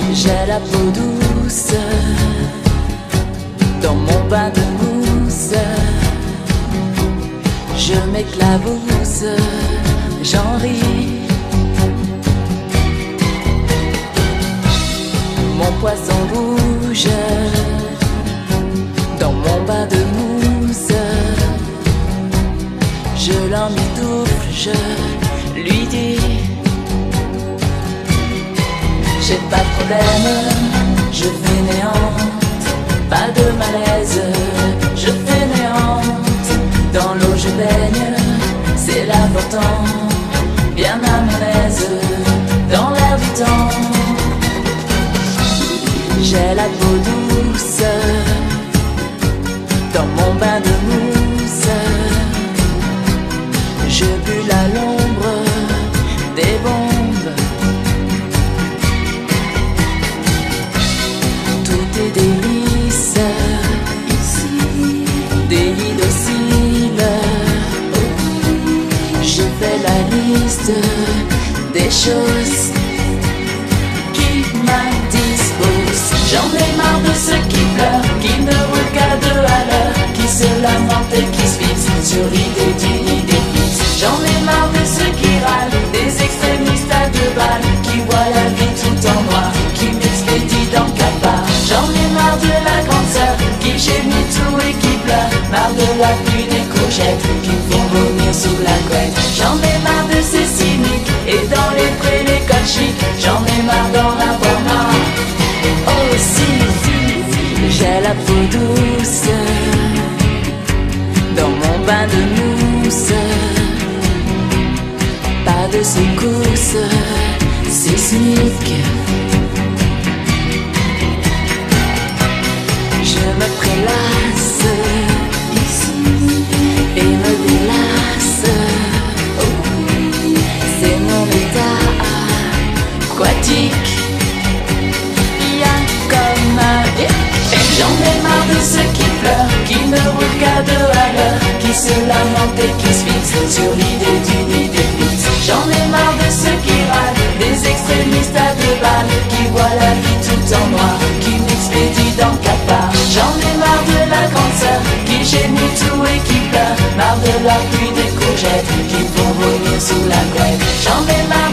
J'ai la peau douce dans mon bain de mousse. Je m'éclabousse, j'en ris. Mon poisson rouge dans mon bain de mousse. Je l'emmitoufle, je lui dis: j'ai pas de problème, je fainéante, pas de malaise, je fainéante. Dans l'eau je baigne, c'est l'important, bien à mon aise, dans l'air du temps. J'ai la peau douce dans mon bain de mousse. Je bulle à l'ombre des bombes. Tout est délice ici, délit docile. Je fais la liste des choses qui m'indisposent. J'en ai marre de ceux qui pleurent, qui ne roulent qu'à 2 à l'heure, qui se lamentent et qui se fixent sur l'idée d'une idée fixe. J'en ai marre de ceux qui râlent, des extrémistes à 2 balles, qui voient la vie tout en noir, qui m'expédient dans le cafard. J'en ai marre de la grande sœur, qui gémit tout et qui pleure, marre de la pluie des courgettes, qui me font vomir sous la couette. J'en ai marre de ces cyniques, et dans les prés les cols chics, j'en ai marre d'en avoir marre. Aussi, j'ai la peau douce dans mon bain de mousse. Pas de secousses sismiques. Je me prélasse ici et me délasse. C'est mon état aquatique. J'en ai marre de ceux qui pleurent, qui ne roulent qu'à 2 à l'heure, qui se lamentent et qui se fixent sur l'idée d'une idée fixe. J'en ai marre de ceux qui râlent, des extrémistes à 2 balles, qui voient la vie tout en noir, qui m'expédient dans le cafard. J'en ai marre de la grande sœur, qui gémit tout et qui pleure, marre de la pluie des courgettes, qui me font vomir sous la couette. J'en ai marre